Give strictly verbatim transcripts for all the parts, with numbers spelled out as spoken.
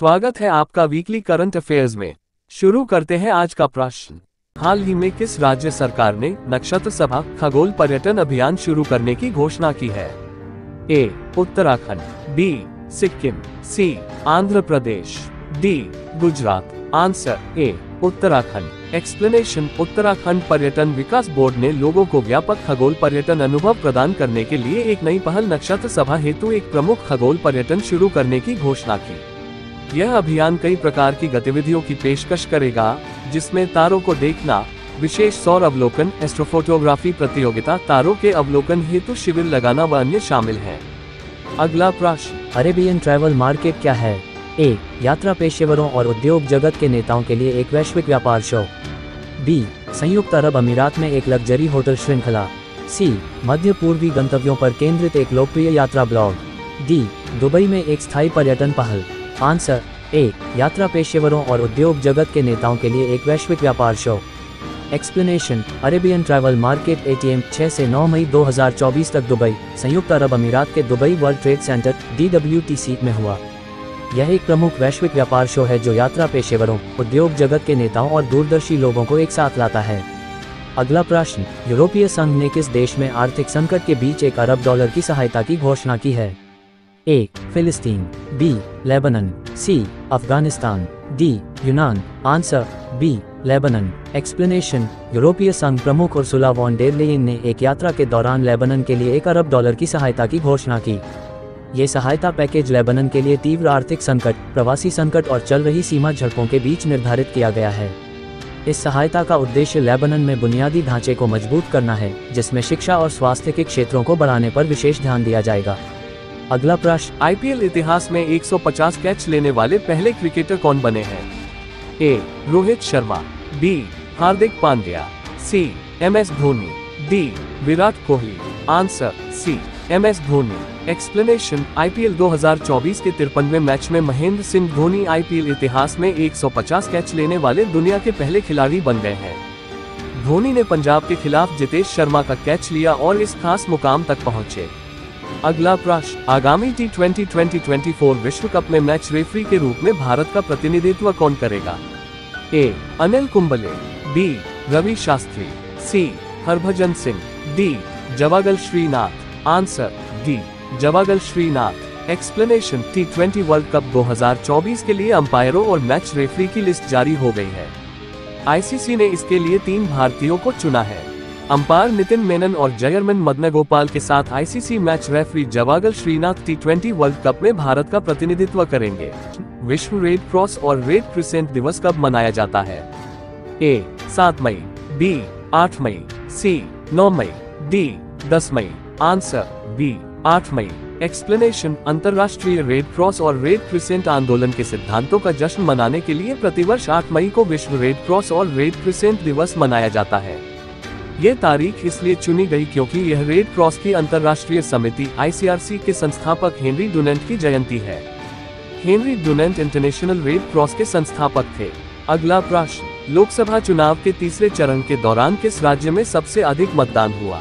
स्वागत है आपका वीकली करंट अफेयर्स में। शुरू करते हैं आज का प्रश्न। हाल ही में किस राज्य सरकार ने नक्षत्र सभा खगोल पर्यटन अभियान शुरू करने की घोषणा की है? A. Uttarakhand, B. Sikkim, C. Andhra Pradesh, D. Gujarat. Answer A. Uttarakhand. Explanation. Uttarakhand पर्यटन विकास बोर्ड ने लोगों को व्यापक खगोल पर्यटन अनुभव प्रदान करने के लिए एक नई पहल नक्षत्र सभा हेतु एक प्रमुख खगोल पर्यटन शुरू करने की घोषणा की। यह अभियान कई प्रकार की गतिविधियों की पेशकश करेगा, जिसमें तारों को देखना, विशेष सौर अवलोकन, एस्ट्रोफोटोग्राफी प्रतियोगिता, तारों के अवलोकन हेतु शिविर लगाना व अन्य शामिल हैं। अगला प्रश्न। अरेबियन ट्रैवल मार्केट क्या है? ए. यात्रा पेशेवरों और उद्योग जगत के नेताओं के लिए एक वैश्विक व्यापार शो। बी. संयुक्त अरब अमीरात में एक लग्जरी होटल श्रृंखला। सी. मध्य पूर्वी गंतव्यों पर केंद्रित एक लोकप्रिय यात्रा ब्लॉग। डी. दुबई में एक स्थायी पर्यटन पहल। Answer A. यात्रा पेशेवरों और उद्योग जगत के नेताओं के लिए एक वैश्विक व्यापार शो। Explanation. Arabian travel market ATM छह से नौ मई दो हज़ार चौबीस तक दुबई, संयुक्त अरब अमीरात के Dubai world trade centre D W T C में हुआ। यह एक प्रमुख वैश्विक व्यापार शो है जो यात्रा पेशेवरों, उद्योग जगत के नेताओं और दूरदर्शी लोगों को एक साथ लाता है। अगला प्रश्न। यूरोपीय संघ ने किस देश में आर्थिक संकट के बीच एक अरब डॉलर की सहायता की घोषणा की है? ए. फिलिस्तीन, B. Lebanon, C. Afghanistan, D. यूनान। Answer B. लेबनान। एक्सप्लेनेशन। यूरोपीय संघ प्रमुख उर्सुला वॉन डेर लेयेन ने एक यात्रा के दौरान लेबनान के लिए एक अरब डॉलर की सहायता की घोषणा की। ये सहायता पैकेज लेबनान के लिए तीव्र आर्थिक संकट, प्रवासी संकट और चल रही सीमा झड़पों के बीच निर्धारित किया गया है। इस सहायता का उद्देश्य लेबनान में बुनियादी ढांचे को मजबूत करना है, जिसमें शिक्षा और स्वास्थ्य के क्षेत्रों को बढ़ाने पर विशेष ध्यान दिया जाएगा। अगला प्रश्न। आईपीएल इतिहास में एक सौ पचास कैच लेने वाले पहले क्रिकेटर कौन बने हैं? A. Rohit Sharma, B. Hardik Pandya, C. M S Dhoni, D. Virat Kohli. Answer C. M S Dhoni. Explanation. IPL दो हज़ार चौबीस के तिरपनवें मैच में महेंद्र सिंह धोनी आईपीएल इतिहास में एक सौ पचास कैच लेने वाले दुनिया के पहले खिलाड़ी बन गए हैं। धोनी ने पंजाब के खिलाफ जितेश शर्मा का कैच लिया और इस खास मुकाम तक पहुंचे। अगला प्रश्न। आगामी T twenty twenty twenty four विश्व कप में मैच रेफरी के रूप में भारत का प्रतिनिधित्व कौन करेगा? A. Anil Kumble, B. Ravi Shastri, C. Harbhajan Singh, D. Javagal Srinath. Answer D. Javagal Srinath. Explanation. T twenty world cup दो हज़ार चौबीस के लिए अंपायरों और मैच रेफरी की लिस्ट जारी हो गई है। आईसीसी ने इसके लिए तीन भारतीयों को चुना है। अंपायर नितिन मेनन और जयरमन मदनगोपाल के साथ ICC match referee Javagal Srinath T twenty world cup में भारत का प्रतिनिधित्व करेंगे। विश्व रेड क्रॉस और रेड क्रिसेंट दिवस कब मनाया जाता है? ए. सात मई, बी. आठ मई, सी. नौ मई, डी. दस मई। Answer B. आठ मई। एक्सप्लेनेशन। अंतर्राष्ट्रीय रेड क्रॉस और रेड क्रिसेंट आंदोलन के सिद्धांतों का जश्न मनाने के लिए प्रतिवर्ष आठ मई को विश्व रेड क्रॉस और रेड क्रिसेंट दिवस मनाया जाता है। ये तारीख इसलिए चुनी गई क्योंकि यह रेड क्रॉस की अंतर्राष्ट्रीय समिति आई सी आर सी के संस्थापक हेनरी डुनेंट की जयंती है। Henry Dunant international red cross के संस्थापक थे। अगला प्रश्न। लोकसभा चुनाव के तीसरे चरण के दौरान किस राज्य में सबसे अधिक मतदान हुआ?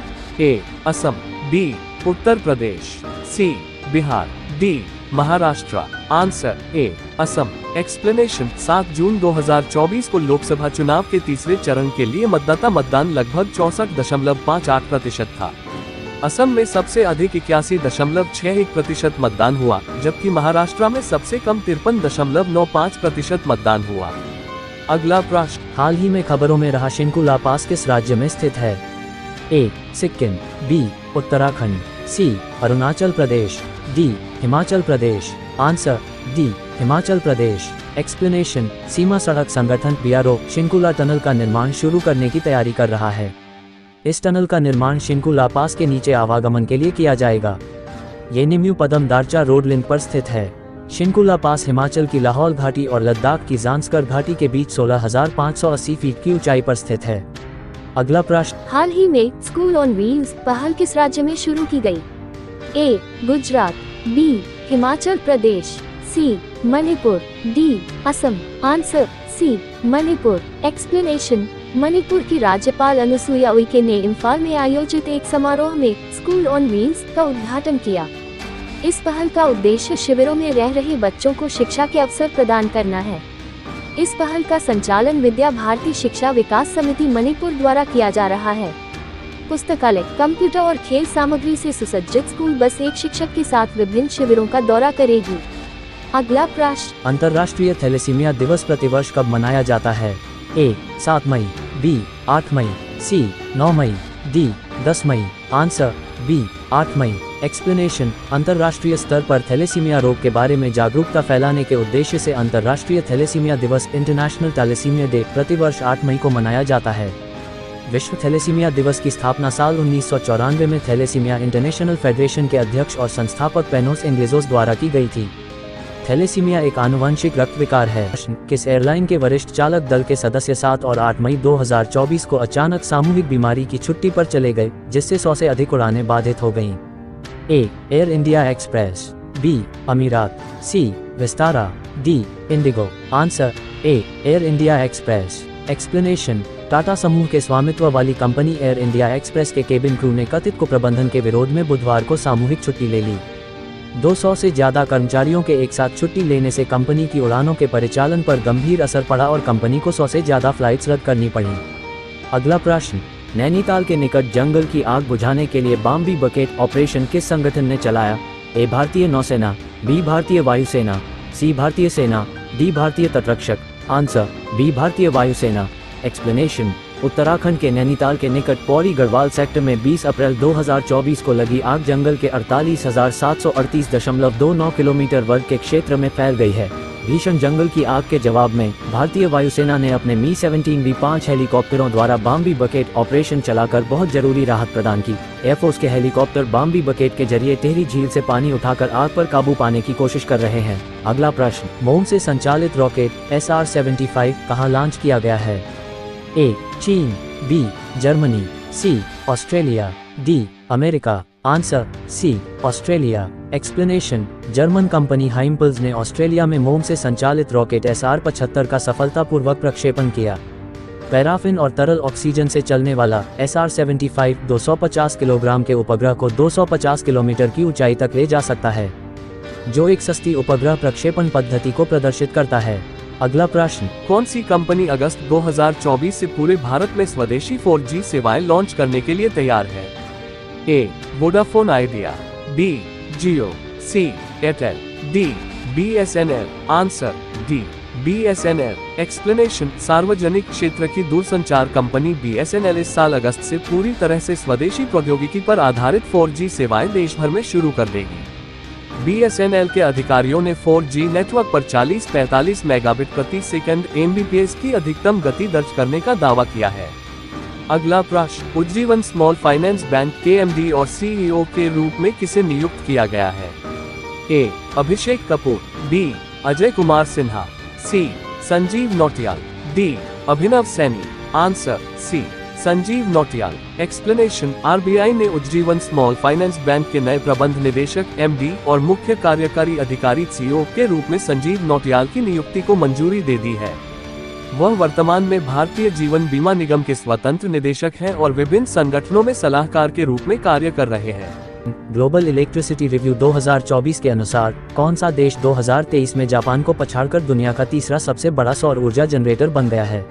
A. Assam, B. Uttar Pradesh, C. Bihar, D. Maharashtra. Answer A. Assam. Explanation. सात जून दो हज़ार चौबीस को लोकसभा चुनाव के तीसरे चरण के लिए मतदाता मतदान लगभग चौसठ दशमलव पाँच आठ प्रतिशत था। असम में सबसे अधिक इक्यासी दशमलव छह एक प्रतिशत मतदान हुआ, जबकि महाराष्ट्र में सबसे कम तिरपन दशमलव नौ पाँच प्रतिशत मतदान हुआ। अगला प्रश्न। हाल ही में खबरों में रहा शिंकु ला पास किस राज्य में स्थित है? A. Sikkim, B. Uttarakhand, C. Arunachal Pradesh, D. Himachal Pradesh. Answer D. Himachal Pradesh. Explanation. सीमा सड़क संगठन B R O Shinkula tunnel का निर्माण शुरू करने की तैयारी कर रहा है। इस टनल का निर्माण शिंकु ला पास के नीचे आवागमन के लिए किया जाएगा। ये निम्यू पदम दारचा रोड लिंक पर स्थित है। शिंकु ला पास हिमाचल की लाहौल घाटी और लद्दाख की जांस्कर घाटी के बीच सोलह हज़ार पाँच सौ अस्सी फीट की ऊंचाई पर स्थित है। अगला प्रश्न। हाल ही में स्कूल ऑन व्हील्स पहल किस राज्य में शुरू की गई? A. Gujarat, B. Himachal Pradesh, C. Manipur, D. Assam. Answer C. Manipur. Explanation. Manipur की राज्यपाल अनुसुईया उइके ने इम्फाल में आयोजित एक समारोह में स्कूल ऑन व्हील्स का उद्घाटन किया। इस पहल का उद्देश्य शिविरों में रह रहे बच्चों को शिक्षा के अवसर प्रदान करना है। इस पहल का संचालन विद्या भारती शिक्षा विकास समिति मणिपुर द्वारा किया जा रहा है। पुस्तकालय, कंप्यूटर और खेल सामग्री से सुसज्जित स्कूल बस एक शिक्षक के साथ विभिन्न शिविरों का दौरा करेगी। अगला प्रश्न, अंतर्राष्ट्रीय थैलेसीमिया दिवस प्रतिवर्ष कब मनाया जाता है? ए सात मई, बी आठ मई, सी नौ मई, डी दस मई। आंसर बी आठ मई। एक्सप्लेनेशन, अंतर्राष्ट्रीय स्तर पर थैलेसीमिया रोग के बारे में जागरूकता फैलाने के उद्देश्य से अंतर्राष्ट्रीय थैलेसीमिया दिवस इंटरनेशनल थैलेसीमिया डे प्रतिवर्ष आठ मई को मनाया जाता है। विश्व थैलेसीमिया दिवस की स्थापना साल उन्नीस सौ चौरानवे में थैलेसीमिया इंटरनेशनल फेडरेशन के अध्यक्ष और संस्थापक पेनोस इंग्लिजोस द्वारा की गई थी। थैलेसीमिया एक आनुवंशिक रक्त विकार है। किस एयरलाइन के वरिष्ठ चालक दल के सदस्य सात और आठ मई दो हज़ार चौबीस को अचानक सामूहिक बीमारी की छुट्टी पर चले गए, जिससे सौ से अधिक उड़ानें बाधित हो गईं? A Air India Express, B Emirates, C Vistara, D IndiGo. Answer A Air India Express. Explanation, Tata समूह के स्वामित्व वाली कंपनी एयर इंडिया एक्सप्रेस के केबिन क्रू ने कथित कुप्रबंधन के विरोध में बुधवार को सामूहिक छुट्टी ले ली। दो सौ से ज्यादा कर्मचारियों के एक साथ छुट्टी लेने से कंपनी की उड़ानों के परिचालन पर गंभीर असर पड़ा और कंपनी को सौ से ज्यादा फ्लाइट्स रद्द करनी पड़ी। अगला प्रश्न, नैनीताल के निकट जंगल की आग बुझाने के लिए बाम्बी बकेट ऑपरेशन किस संगठन ने चलाया? ए भारतीय नौसेना, बी भारतीय वायुसेना, सी भारतीय सेना, डी भारतीय तटरक्षक। आंसर बी भारतीय वायुसेना। एक्सप्लेनेशन, उत्तराखंड के नैनीताल के निकट पौड़ी गढ़वाल सेक्टर में बीस अप्रैल दो हज़ार चौबीस को लगी आग जंगल के अड़तालीस हज़ार सात सौ अड़तीस दशमलव दो नौ किलोमीटर वर्ग के क्षेत्र में फैल गई है। भीषण जंगल की आग के जवाब में भारतीय वायुसेना ने अपने मी सेवनटीन वी पाँच हेलीकॉप्टरों द्वारा बाम्बी बकेट ऑपरेशन चलाकर बहुत जरूरी राहत प्रदान की। एयरफोर्स के हेलीकॉप्टर बाम्बी बकेट के जरिए टिहरी झील से पानी उठाकर आग पर काबू पाने की कोशिश कर रहे हैं। अगला प्रश्न, मोम से संचालित rocket S R seventy five कहाँ लॉन्च किया गया है? ए चीन, B Germany, C Australia, D America. Answer C Australia. Explanation, German company HyImpulse ने ऑस्ट्रेलिया में मोम से संचालित रॉकेट एस आर पचहत्तर का सफलतापूर्वक प्रक्षेपण किया। पैराफिन और तरल ऑक्सीजन से चलने वाला एस आर सेवेंटी फाइव दो सौ पचास किलोग्राम के उपग्रह को दो सौ पचास किलोमीटर की ऊंचाई तक ले जा सकता है, जो एक सस्ती उपग्रह प्रक्षेपण पद्धति को प्रदर्शित करता है। अगला प्रश्न, कौन सी कंपनी अगस्त दो हज़ार चौबीस से पूरे भारत में स्वदेशी फोर जी सेवाएं लॉन्च करने के लिए तैयार है? A Vodafone Idea, B Jio, C Airtel, D B S N L. Answer D B S N L. Explanation, सार्वजनिक क्षेत्र की दूरसंचार company B S N L इस साल अगस्त से पूरी तरह से स्वदेशी प्रौद्योगिकी पर आधारित फोर जी सेवाएं देश भर में शुरू कर देगी। बी एस एन एल के अधिकारियों ने फोर जी नेटवर्क पर चालीस पैंतालीस मेगाबिट प्रति second M B P S की अधिकतम गति दर्ज करने का दावा किया है। अगला प्रश्न, उज्जीवन स्मॉल फाइनेंस बैंक के एम डी और सी ई ओ के रूप में किसे नियुक्त किया गया है? A Abhishek Kapoor, B Ajay Kumar Sinha, C Sanjeev Nautiyal, D Abhinav Saini. Answer C Sanjeev Nautiyal. Explanation, R B I ने उज्जीवन स्मॉल फाइनेंस बैंक के नए प्रबंध निदेशक एम डी और मुख्य कार्यकारी अधिकारी सी ई ओ के रूप में संजीव नौटियाल की नियुक्ति को मंजूरी दे दी है। वह वर्तमान में भारतीय जीवन बीमा निगम के स्वतंत्र निदेशक हैं और विभिन्न संगठनों में सलाहकार के रूप में कार्य कर रहे हैं। ग्लोबल इलेक्ट्रिसिटी रिव्यू दो हज़ार चौबीस के अनुसार कौन सा देश दो हज़ार तेईस में जापान को पछाड़कर दुनिया का तीसरा सबसे बड़ा सौर ऊर्जा जनरेटर बन गया है?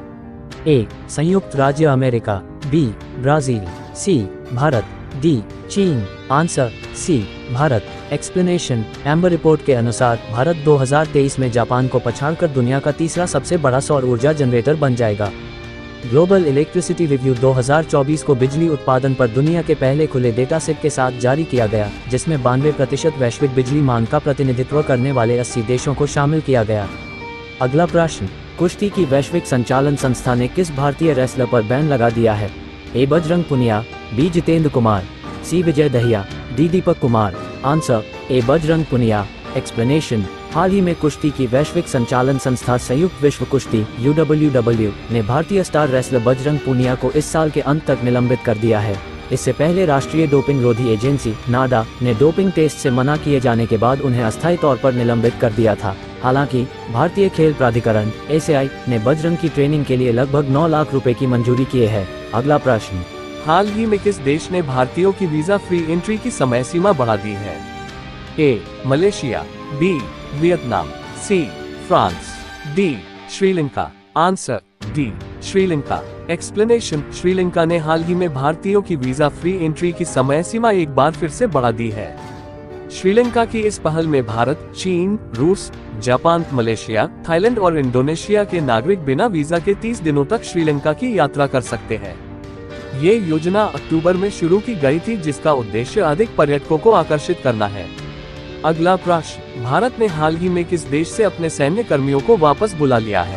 ए संयुक्त राज्य America, B Brazil, C Bharat, D चीन। Answer C Bharat. Explanation, Ember report के अनुसार भारत दो हज़ार तेईस में जापान को पछाड़कर दुनिया का तीसरा सबसे बड़ा सौर ऊर्जा जनरेटर बन जाएगा। ग्लोबल इलेक्ट्रिसिटी रिव्यू दो हज़ार चौबीस को बिजली उत्पादन पर दुनिया के पहले खुले डेटा सेट के साथ जारी किया गया, जिसमें बानवे प्रतिशत वैश्विक बिजली मांग का प्रतिनिधित्व करने वाले अस्सी देशों को शामिल किया गया। अगला प्रश्न, कुश्ती की वैश्विक संचालन संस्था ने किस भारतीय रेसलर पर बैन लगा दिया है? A Bajrang Punia, B Jitendra Kumar, C Vijay Dahiya, D Deepak Kumar. Answer A Bajrang Punia. Explanation, हाल ही में कुश्ती की वैश्विक संचालन संस्था संयुक्त विश्व कुश्ती यू डब्ल्यू डब्ल्यू ने भारतीय स्टार रेसलर बजरंग पुनिया को इस साल के अंत तक निलंबित कर दिया है। इससे पहले राष्ट्रीय डोपिंग रोधी एजेंसी नाडा ने डोपिंग टेस्ट से मना किए जाने के बाद उन्हें अस्थायी तौर पर निलंबित कर दिया था। हालांकि भारतीय खेल प्राधिकरण ए सी आई ने बजरंग की ट्रेनिंग के लिए लगभग नौ लाख रुपए की मंजूरी किए है। अगला प्रश्न, हाल ही में किस देश ने भारतीयों की वीजा फ्री एंट्री की समय सीमा बढ़ा दी है? A Malaysia, B Vietnam, C France, D Sri Lanka. Answer D Sri Lanka. Explanation, Sri Lanka ने हाल ही में भारतीयों की वीजा फ्री एंट्री की समय सीमा एक बार फिर से बढ़ा दी है। श्रीलंका की इस पहल में भारत, चीन, रूस, जापान, मलेशिया, थाईलैंड और इंडोनेशिया के नागरिक बिना वीजा के तीस दिनों तक श्रीलंका की यात्रा कर सकते हैं। ये योजना अक्टूबर में शुरू की गई थी, जिसका उद्देश्य अधिक पर्यटकों को आकर्षित करना है। अगला प्रश्न, भारत ने हाल ही में किस देश से अपने सैन्य कर्मियों को वापस बुला लिया है?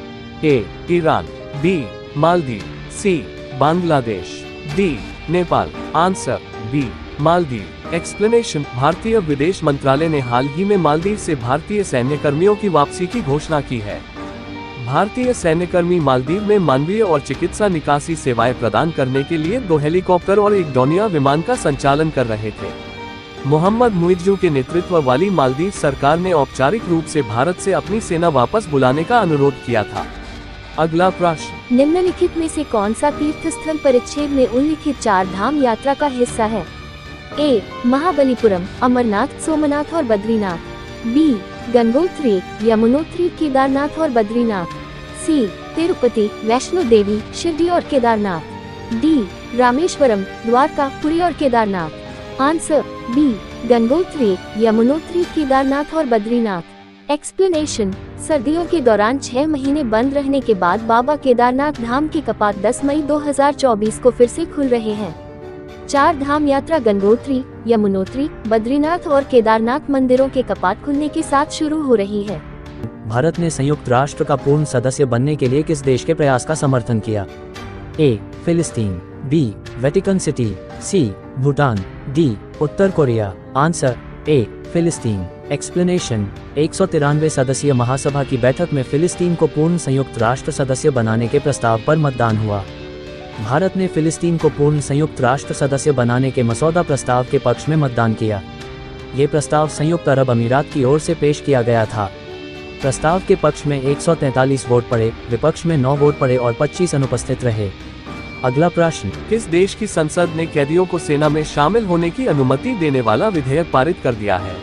A Iran, B Maldives, C Bangladesh, D Nepal. Answer B Maldives. Explanation, भारतीय विदेश मंत्रालय ने हाल ही में मालदीव से भारतीय सैन्य कर्मियों की वापसी की घोषणा की है। भारतीय सैन्यकर्मी मालदीव में मानवीय और चिकित्सा निकासी सेवाएं प्रदान करने के लिए दो हेलीकॉप्टर और एक डोनिया विमान का संचालन कर रहे थे। मोहम्मद मुइज्जू के नेतृत्व वाली मालदीव सरकार ने औपचारिक रूप से भारत से अपनी सेना वापस बुलाने का अनुरोध किया था। अगला प्रश्न, निम्नलिखित में से कौन सा तीर्थ स्थल परिच्छेद में उल्लिखित चार धाम यात्रा का हिस्सा है? ए महाबलीपुरम, अमरनाथ, सोमनाथ और बद्रीनाथ, बी गंगोत्री, यमुनोत्री, केदारनाथ और बद्रीनाथ, सी तिरुपति, वैष्णो देवी, शिरडी और केदारनाथ, डी रामेश्वरम, द्वारका, पुरी और केदारनाथ। आंसर बी गंगोत्री, यमुनोत्री, केदारनाथ और बद्रीनाथ। एक्सप्लेनेशन, सर्दियों के दौरान छह महीने बंद रहने के बाद बाबा केदारनाथ धाम के कपाट दस मई दो हज़ार चौबीस को फिर से खुल रहे हैं। चार धाम यात्रा गंगोत्री, यमुनोत्री, बद्रीनाथ और केदारनाथ मंदिरों के कपाट खुलने के साथ शुरू हो रही है। भारत ने संयुक्त राष्ट्र का पूर्ण सदस्य बनने के लिए किस देश के प्रयास का समर्थन किया? ए फिलिस्तीन, B Vatican City, C Bhutan, D उत्तर कोरिया। आंसर ए फिलिस्तीन। एक्सप्लेनेशन, एक सौ तिरानवे सदस्यीय महासभा की बैठक में फिलिस्तीन को पूर्ण संयुक्त राष्ट्र सदस्य बनाने के प्रस्ताव पर मतदान हुआ। भारत ने फिलिस्तीन को पूर्ण संयुक्त राष्ट्र सदस्य बनाने के मसौदा प्रस्ताव के पक्ष में मतदान किया। ये प्रस्ताव संयुक्त अरब अमीरात की ओर से पेश किया गया था। प्रस्ताव के पक्ष में एक सौ तैंतालीस वोट पड़े, विपक्ष में नौ वोट पड़े और पच्चीस अनुपस्थित रहे। अगला प्रश्न, किस देश की संसद ने कैदियों को सेना में शामिल होने की अनुमति देने वाला विधेयक पारित कर दिया है?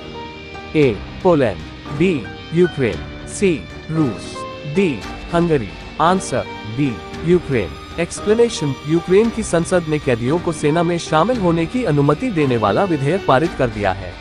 A Poland, B Ukraine, C रूस, D Hungary. Answer B Ukraine. Explanation, Ukraine की संसद ने कैदियों को सेना में शामिल होने की अनुमति देने वाला विधेयक पारित कर दिया है।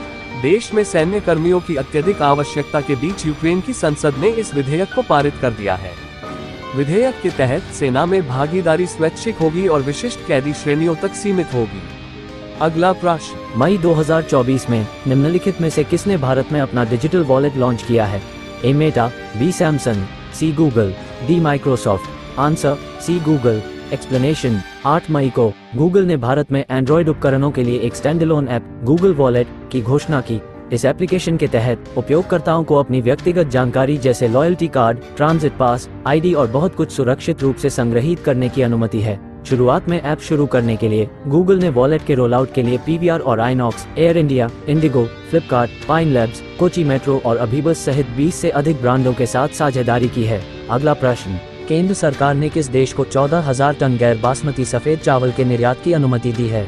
देश में सैन्य कर्मियों की अत्यधिक आवश्यकता के बीच यूक्रेन की संसद ने इस विधेयक को पारित कर दिया है। विधेयक के तहत सेना में भागीदारी स्वैच्छिक होगी और विशिष्ट कैदी श्रेणियों तक सीमित होगी। अगला प्रश्न, मई दो हज़ार चौबीस में निम्नलिखित में से किसने भारत में अपना डिजिटल वॉलेट लॉन्च किया है? A Meta, B Samsung, C Google, D Microsoft. Answer C Google. Explanation, आठ मई को गूगल ने भारत में एंड्रॉयड उपकरणों के लिए एक स्टैंडअलोन ऐप गूगल वॉलेट की घोषणा की। इस एप्लीकेशन के तहत उपयोगकर्ताओं को अपनी व्यक्तिगत जानकारी जैसे loyalty card, transit pass, ID और बहुत कुछ सुरक्षित रूप से संग्रहित करने की अनुमति है। शुरुआत में ऐप शुरू करने के लिए गूगल ने वॉलेट के रोल आउट के लिए पीवीआर और INOX, Air India, IndiGo, Flipkart, Pine Labs, Kochi metro और अभिबस सहित बीस से अधिक ब्रांडों के साथ साझेदारी की है। अगला प्रश्न, केंद्र सरकार ने किस देश को चौदह हज़ार टन गैर बासमती सफेद चावल के निर्यात की अनुमति दी है?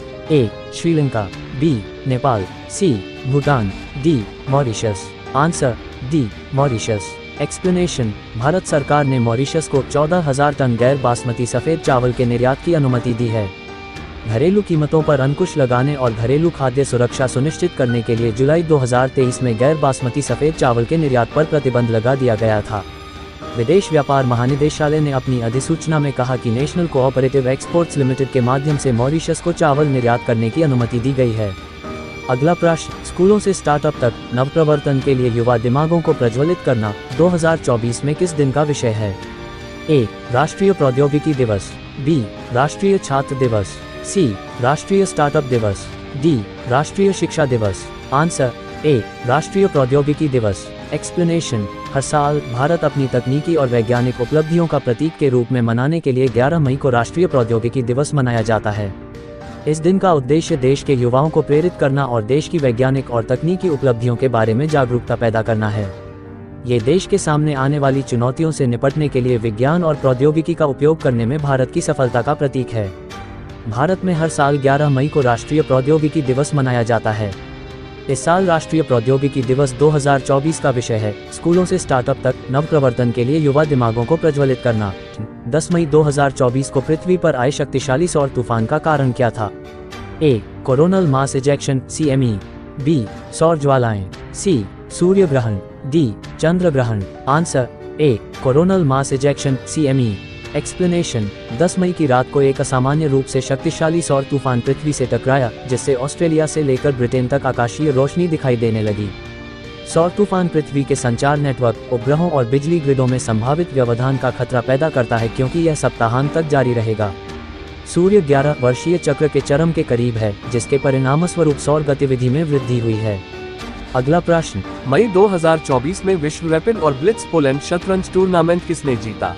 A Sri Lanka, B Nepal, C Bhutan, D Mauritius. Answer D Mauritius. Explanation, Bharat सरकार ने मॉरिशस को चौदह हज़ार टन गैर बासमती सफेद चावल के निर्यात की अनुमति दी है। घरेलू कीमतों पर अंकुश लगाने और घरेलू खाद्य सुरक्षा सुनिश्चित करने के लिए जुलाई दो हज़ार तेईस में गैर बासमती सफेद चावल के निर्यात पर प्रतिबंध लगा दिया गया था। विदेश व्यापार महानिदेशालय ने अपनी अधिसूचना में कहा कि नेशनल कोऑपरेटिव एक्सपोर्ट्स लिमिटेड के माध्यम से मॉरिशस को चावल निर्यात करने की अनुमति दी गई है। अगला प्रश्न, स्कूलों से स्टार्टअप तक नवप्रवर्तन के लिए युवा दिमागों को प्रज्वलित करना दो हज़ार चौबीस में किस दिन का विषय है? ए राष्ट्रीय प्रौद्योगिकी दिवस, बी राष्ट्रीय छात्र दिवस, सी राष्ट्रीय स्टार्टअप दिवस, डी राष्ट्रीय शिक्षा दिवस। आंसर ए राष्ट्रीय प्रौद्योगिकी दिवस। एक्सप्लेनेशन, हर साल भारत अपनी तकनीकी और वैज्ञानिक उपलब्धियों का प्रतीक के रूप में मनाने के लिए ग्यारह मई को राष्ट्रीय प्रौद्योगिकी दिवस मनाया जाता है। इस दिन का उद्देश्य देश के युवाओं को प्रेरित करना और देश की वैज्ञानिक और तकनीकी उपलब्धियों के बारे में जागरूकता पैदा करना है। ये देश के सामने आने वाली चुनौतियों से निपटने के लिए विज्ञान और प्रौद्योगिकी का उपयोग करने में भारत की सफलता का प्रतीक है। भारत में हर साल ग्यारह मई को राष्ट्रीय प्रौद्योगिकी दिवस मनाया जाता है। इस साल राष्ट्रीय प्रौद्योगिकी दिवस दो हज़ार चौबीस का विषय है स्कूलों से स्टार्टअप तक नवप्रवर्तन के लिए युवा दिमागों को प्रज्वलित करना। दस मई दो हज़ार चौबीस को पृथ्वी पर आए शक्तिशाली सौर तूफान का कारण क्या था? A. Coronal mass ejection C M E. B. सौर ज्वालाएं। सी. सूर्य ग्रहण। डी. चंद्र ग्रहण। Answer A. Coronal mass ejection C M E. Explanation: दस मई की रात को एक असामान्य रूप से शक्तिशाली सौर तूफान पृथ्वी से टकराया, जिससे ऑस्ट्रेलिया से लेकर ब्रिटेन तक आकाशीय रोशनी दिखाई देने लगी। सौर तूफान पृथ्वी के संचार नेटवर्क, उपग्रहों और बिजली ग्रिडों में संभावित व्यवधान का खतरा पैदा करता है, क्योंकि यह सप्ताहांत तक जारी रहेगा। सूर्य ग्यारह वर्षीय चक्र के चरम के करीब है, जिसके परिणामस्वरूप सौर गतिविधि में वृद्धि हुई है। अगला प्रश्न: मई दो हज़ार चौबीस में विश्व रैपिड और ब्लिट्ज पोलैंड शतरंज टूर्नामेंट किसने जीता?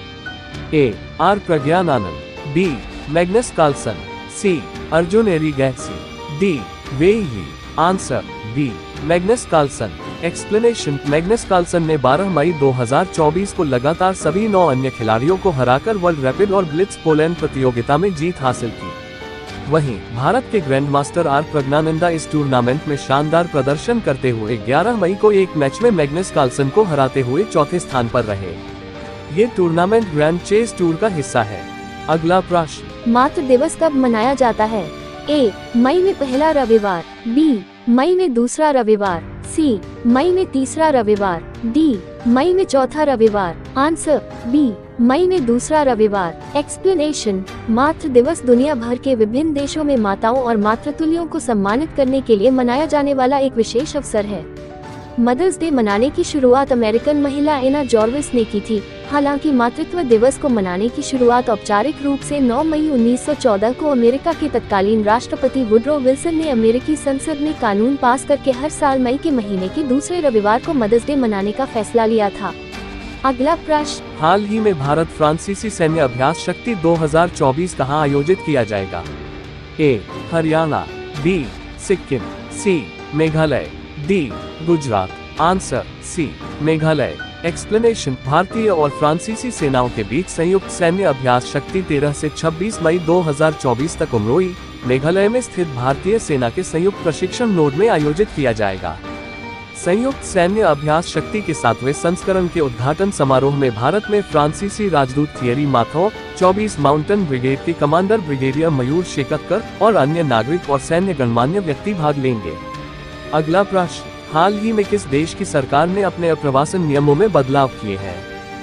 A. R Praggnanandhaa. B. Magnus Carlsen. C. Arjun Erigaisi. D. Wei Yi. Answer B. Magnus Carlsen. Explanation: Magnus Carlsen ने बारह मई दो हज़ार चौबीस को लगातार सभी नौ अन्य खिलाड़ियों को हराकर वर्ल्ड रैपिड और ब्लिट्ज पोलैंड प्रतियोगिता में जीत हासिल की। वहीं भारत के ग्रैंड मास्टर आर प्रज्ञानंदा इस टूर्नामेंट में शानदार प्रदर्शन करते हुए ग्यारह मई को एक मैच में मैग्नस कार्लसन को हराते हुए चौथे स्थान पर रहे। ये टूर्नामेंट ग्रैंड चेस टूर का हिस्सा है। अगला प्रश्न: मातृ दिवस कब मनाया जाता है? ए. मई में पहला रविवार। बी. मई में दूसरा रविवार। सी. मई में तीसरा रविवार। डी. मई में चौथा रविवार। Answer B. मई में दूसरा रविवार। एक्सप्लेनेशन: मातृ दिवस दुनिया भर के विभिन्न देशों में माताओं और मातृतुल्यों को सम्मानित करने के लिए मनाया जाने वाला एक विशेष अवसर है। मदर्स डे मनाने की शुरुआत अमेरिकन महिला एना जॉर्विस ने की थी। हालांकि मातृत्व दिवस को मनाने की शुरुआत औपचारिक रूप से नौ मई उन्नीस सौ चौदह को अमेरिका के तत्कालीन राष्ट्रपति वुडरो विल्सन ने अमेरिकी संसद में कानून पास करके हर साल मई के महीने के दूसरे रविवार को मदर्स डे मनाने का फैसला लिया था। अगला प्रश्न: हाल ही में भारत फ्रांसीसी सैन्य अभ्यास शक्ति दो हज़ार चौबीस कहां आयोजित किया जाएगा? A. Haryana. B. Sikkim. C. Meghalaya. D. Gujarat. Answer C. Meghalaya. Explanation: भारतीय और फ्रांसीसी सेनाओं के बीच संयुक्त सैन्य अभ्यास शक्ति तेरह से छब्बीस मई दो हज़ार चौबीस तक उमरोई, मेघालय में स्थित भारतीय सेना के संयुक्त प्रशिक्षण नोड में आयोजित किया जाएगा। संयुक्त सैन्य अभ्यास शक्ति के सातवें संस्करण के उद्घाटन समारोह में भारत में फ्रांसीसी राजदूत थियरी माथो, चौबीस माउंटेन ब्रिगेड के कमांडर ब्रिगेडियर मयूर शेकतकर और अन्य नागरिक और सैन्य गणमान्य व्यक्ति भाग लेंगे। अगला प्रश्न: हाल ही में किस देश की सरकार ने अपने अप्रवासन नियमों में बदलाव किए हैं?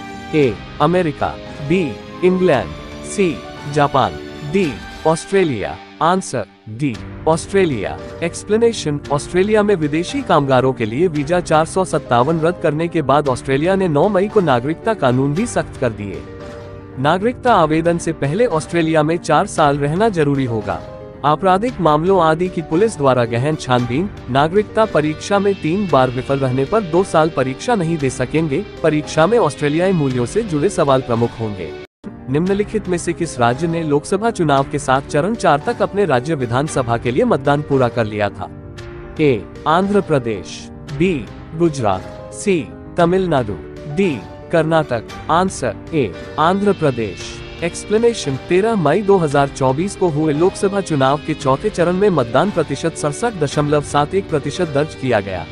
A. America. B. England. C. Japan. D. Australia. Answer D. Australia. Explanation: Australia में विदेशी कामगारों के लिए वीजा चार सौ सत्तावन रद्द करने के बाद ऑस्ट्रेलिया ने नौ मई को नागरिकता कानून भी सख्त कर दिए। नागरिकता आवेदन से पहले ऑस्ट्रेलिया में चार साल रहना जरूरी होगा। आपराधिक मामलों आदि की पुलिस द्वारा गहन छानबीन, नागरिकता परीक्षा में तीन बार विफल रहने पर दो साल परीक्षा नहीं दे सकेंगे। परीक्षा में ऑस्ट्रेलियाई मूल्यों से जुड़े सवाल प्रमुख होंगे। निम्नलिखित में से किस राज्य ने लोकसभा चुनाव के साथ चरण चार तक अपने राज्य विधानसभा के लिए मतदान पूरा कर लिया था? A. Andhra Pradesh. B. Gujarat. C. Tamil Nadu. D. Karnataka. Answer A. Andhra Pradesh. Explanation: तेरह मई दो हज़ार चौबीस को हुए लोकसभा चुनाव के चौथे चरण में मतदान प्रतिशत सड़सठ दशमलव सात एक प्रतिशत दर्ज किया गया।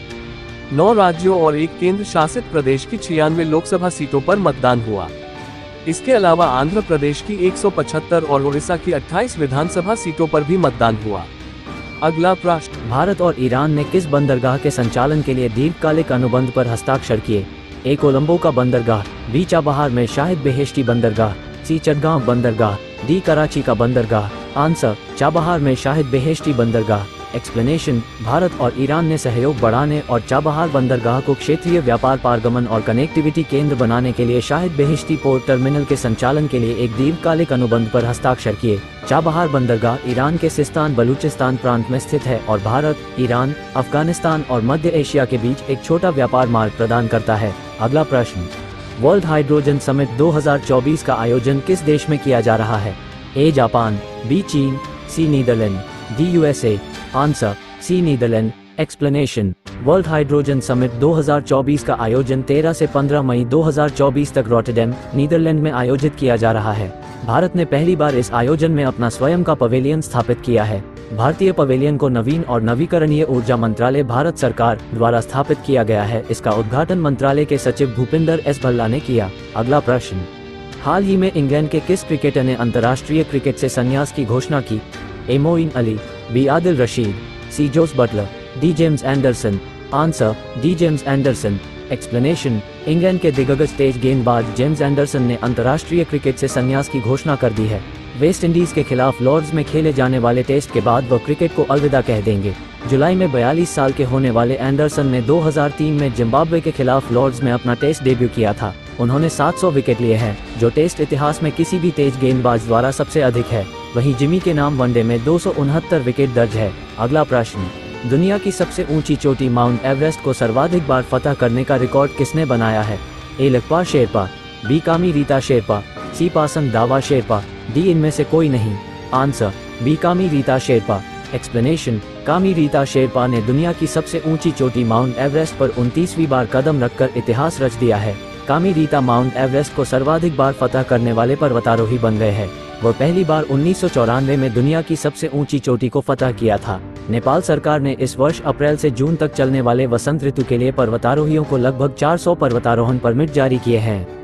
नौ राज्यों और एक केंद्र शासित प्रदेश की छियानवे लोकसभा सीटों पर मतदान हुआ। इसके अलावा आंध्र प्रदेश की एक सौ पचहत्तर और ओडिशा की अट्ठाईस विधानसभा सीटों पर भी मतदान हुआ। अगला प्रश्न: भारत और ईरान ने किस बंदरगाह के संचालन के लिए दीर्घकालिक अनुबंध पर हस्ताक्षर किए? ए. कोलंबो का बंदरगाह। बी. चाबहार में शाहिद बेहेश्ती बंदरगाह। सी. चटगांव बंदरगाह। डी. कराची का बंदरगाह। आंसर चाबहार में शाहिद बेहेश्ती बंदरगाह। एक्सप्लेनेशन: भारत और ईरान ने सहयोग बढ़ाने और चाबहार बंदरगाह को क्षेत्रीय व्यापार पारगमन और कनेक्टिविटी केंद्र बनाने के लिए शाहिद बेहेश्ती पोर्ट टर्मिनल के संचालन के लिए एक दीर्घकालिक अनुबंध पर हस्ताक्षर किए। चाबहार बंदरगाह ईरान के सिस्तान बलूचिस्तान प्रांत में स्थित है और भारत, ईरान, अफगानिस्तान और मध्य एशिया के बीच एक छोटा व्यापार मार्ग प्रदान करता है। अगला प्रश्न: वर्ल्ड हाइड्रोजन समिट दो हज़ार चौबीस का आयोजन किस देश में किया जा रहा है? ए. जापान। बी. चीन। C. Netherlands. D. USA. Answer C. Netherlands. Explanation: world hydrogen summit दो हज़ार चौबीस का आयोजन तेरह से पंद्रह मई दो हज़ार चौबीस तक रॉटरडैम, नीदरलैंड में आयोजित किया जा रहा है। भारत ने पहली बार इस आयोजन में अपना स्वयं का पवेलियन स्थापित किया है। भारतीय पवेलियन को नवीन और नवीकरणीय ऊर्जा मंत्रालय भारत सरकार द्वारा स्थापित किया गया है। इसका उद्घाटन मंत्रालय के सचिव भूपिंदर एस भल्ला ने किया। अगला प्रश्न, हाल ही में इंग्लैंड के किस क्रिकेटर ने अंतर्राष्ट्रीय क्रिकेट से संन्यास की घोषणा की? A Moeen Ali, B Adil Rashid, C Jos Buttler, D James Anderson. Answer, D James Anderson. Explanation, England के दिग्गज तेज गेंदबाज जेम्स एंडरसन ने अंतर्राष्ट्रीय क्रिकेट से संन्यास की घोषणा कर दी है। वेस्ट इंडीज के खिलाफ लॉर्ड्स में खेले जाने वाले टेस्ट के बाद वह क्रिकेट को अलविदा कह देंगे। जुलाई में बयालीस साल के होने वाले एंडरसन ने दो हज़ार तीन में जिम्बाब्वे के खिलाफ लॉर्ड्स में अपना टेस्ट डेब्यू किया था। उन्होंने सात सौ विकेट लिए हैं, जो टेस्ट इतिहास में किसी भी तेज गेंदबाज द्वारा सबसे अधिक है। वहीं जिमी के नाम वनडे में दो सौ उनहत्तर विकेट दर्ज है। अगला प्रश्न, दुनिया की सबसे ऊंची चोटी माउंट एवरेस्ट को सर्वाधिक बार फतह करने का रिकॉर्ड किसने बनाया है? ए लखपा शेरपा, बी कामी रीता शेरपा, सी पासंग दावा शेरपा, डी इनमें से कोई नहीं। आंसर, बी कामी रीता शेरपा। एक्सप्लेनेशन, कामी रीता शेरपा ने दुनिया की सबसे ऊंची चोटी माउंट एवरेस्ट पर उनतीसवीं बार कदम रखकर इतिहास रच दिया है। कामी रीता माउंट एवरेस्ट को सर्वाधिक बार फतह करने वाले पर्वतारोही बन गए हैं। वह पहली बार उन्नीस सौ चौरानवे में दुनिया की सबसे ऊंची चोटी को फतह किया था। नेपाल सरकार ने इस वर्ष अप्रैल से जून तक चलने वाले वसंत ऋतु के लिए पर्वतारोहियों को लगभग चार सौ पर्वतारोहण परमिट जारी किए हैं।